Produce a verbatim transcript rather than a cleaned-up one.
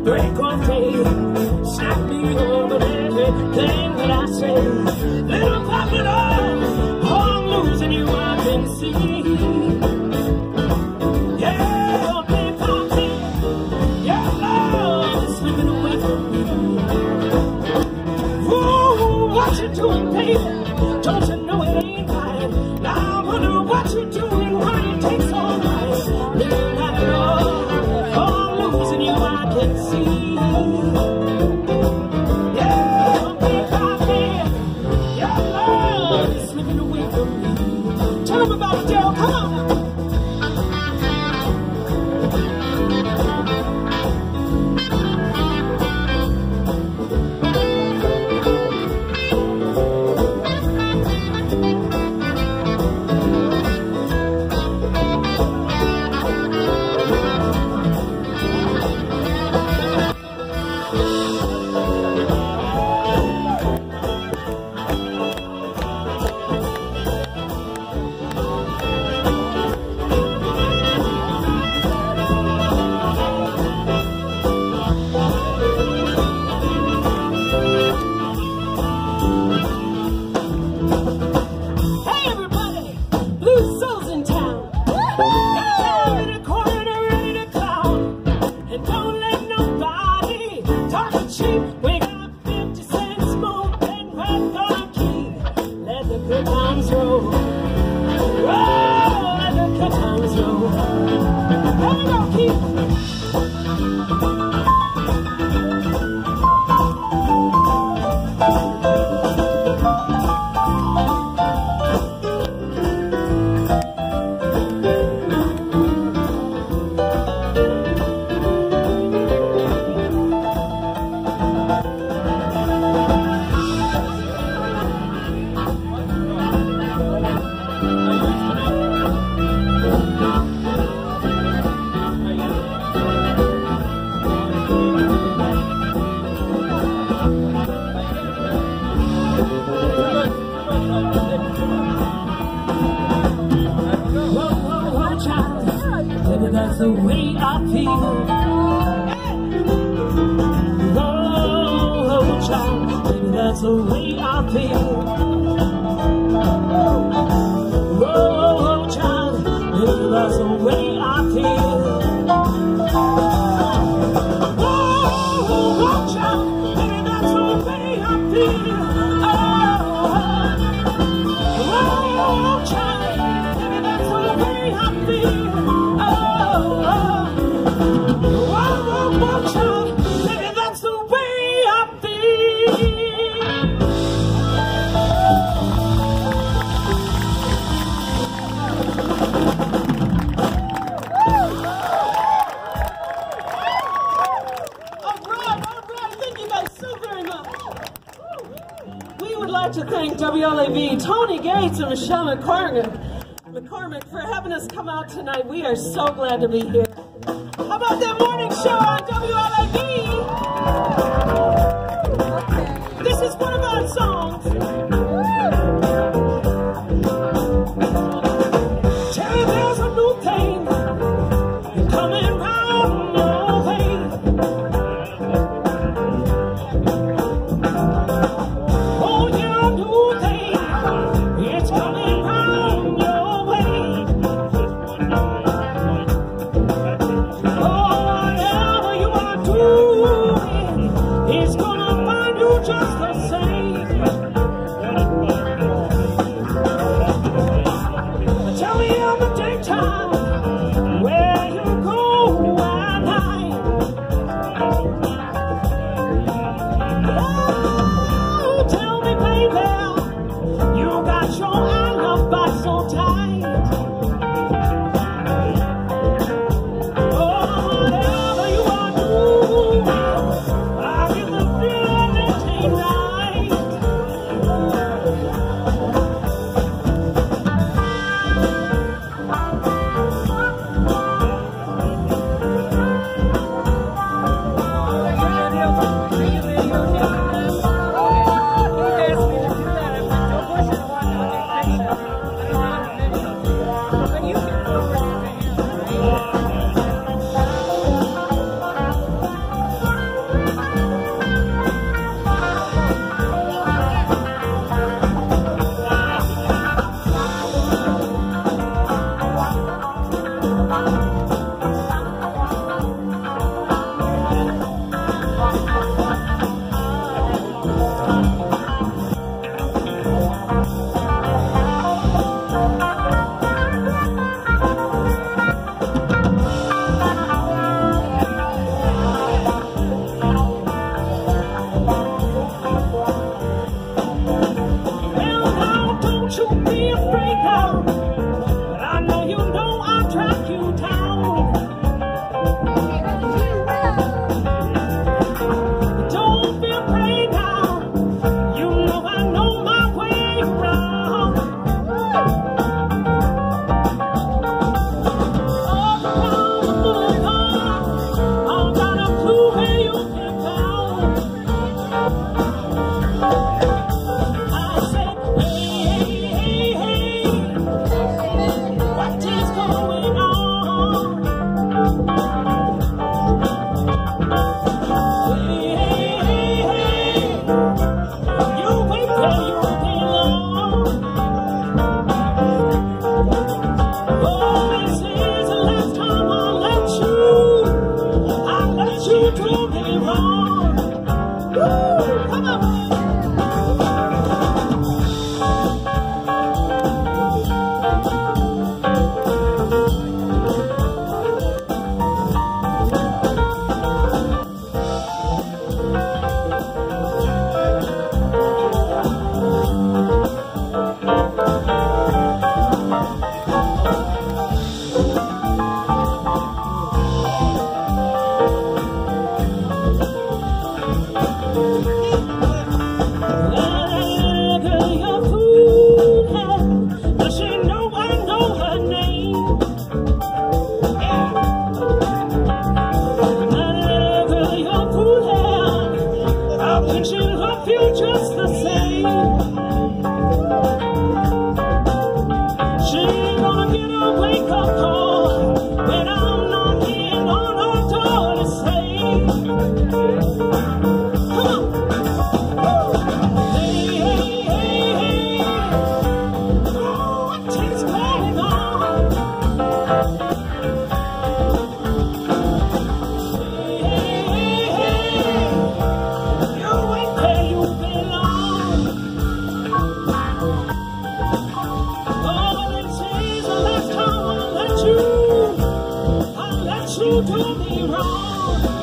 break or fade, snap me over everything that I say. Little puppet, oh, I'm losing you, I can see. Yeah, big puppet, your love is slipping away from me. Ooh, what you doing, baby? Don't you know it ain't right? Now I wonder what you're doing, why it takes all night. Little puppet, oh, I'm losing you, I can see. About it, Joe. Come on. That's the way I feel. Oh, oh, child, baby, that's the way I feel. Oh, oh, child, baby, that's the way I feel. Oh, oh, child, baby, that's the way I feel. Oh, oh, child, baby, that's the way I feel. To thank W L A V, Tony Gates, and Michelle McCormick, McCormick for having us come out tonight. We are so glad to be here. How about that morning show on W L A V? This is one of our songs. Tell me there's a new thing coming round your way. Oh, yeah, wrong.